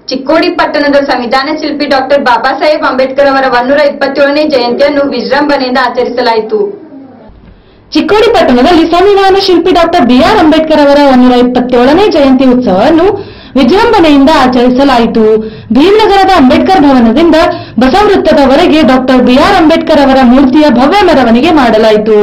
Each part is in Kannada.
ಚಿಕ್ಕೋಡಿ ಪಟ್ಟಣದ ಸಂವಿಧಾನ ಶಿಲ್ಪಿ ಡಾಕ್ಟರ್ ಬಾಬಾ ಸಾಹೇಬ್ ಅಂಬೇಡ್ಕರ್ ಅವರ 127ನೇ ಜಯಂತಿಯನ್ನು ವಿಜೃಂಭಣೆಯಿಂದ ಆಚರಿಸಲಾಯಿತು. ಚಿಕ್ಕೋಡಿ ಪಟ್ಟಣದಲ್ಲಿ ಸಂವಿಧಾನ ಶಿಲ್ಪಿ ಡಾಕ್ಟರ್ ಬಿಆರ್ ಅಂಬೇಡ್ಕರ್ ಅವರ 127ನೇ ಜಯಂತಿ ಉತ್ಸವವನ್ನು ವಿಜೃಂಭಣೆಯಿಂದ ಆಚರಿಸಲಾಯಿತು. ಭೀಮನಗರದ ಅಂಬೇಡ್ಕರ್ ಭವನದಿಂದ ಬಸವವೃತ್ತದವರೆಗೆ ಡಾಕ್ಟರ್ ಬಿಆರ್ ಅಂಬೇಡ್ಕರ್ ಅವರ ಮೂರ್ತಿಯ ಭವ್ಯ ಮೆರವಣಿಗೆ ಮಾಡಲಾಯಿತು.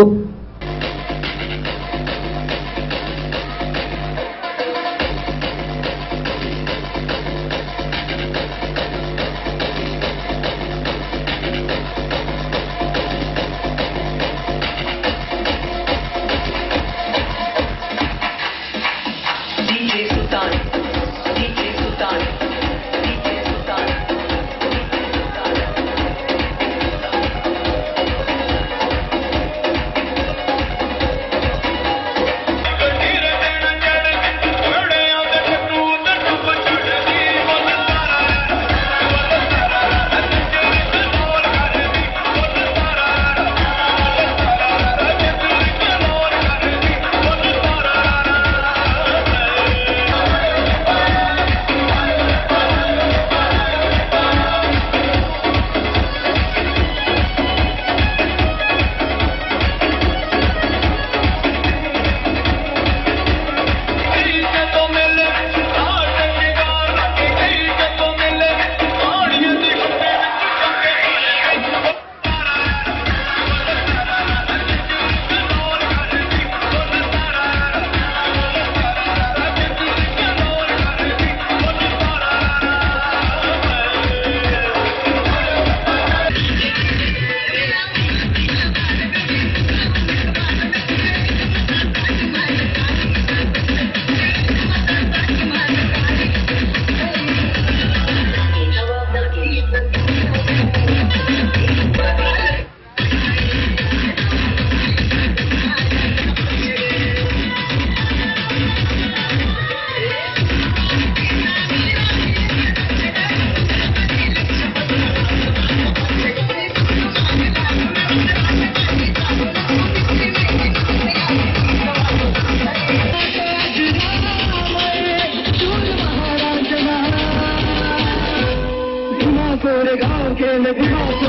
गाँव के